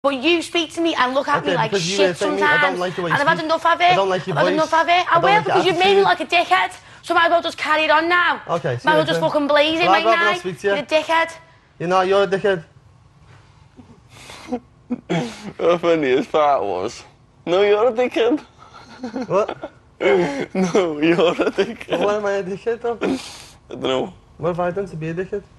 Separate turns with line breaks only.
But you speak to me and look at me like shit sometimes.
I don't like the way you
and I've had
speak.
enough of it.
I don't like your
I've had
voice.
enough of it. I
don't
will
like your
because you've made me
attitude.
like a dickhead. So might as well just carry it on now.
Okay,
might as well just fucking blaze it
Well,
right
I'd rather
now.
not speak to you.
You're a dickhead.
You're not, you're a dickhead.
The funniest part was, no, you're a dickhead.
What?
No, you're a dickhead.
Why am I a dickhead though?
I don't know.
What have I done to be a dickhead?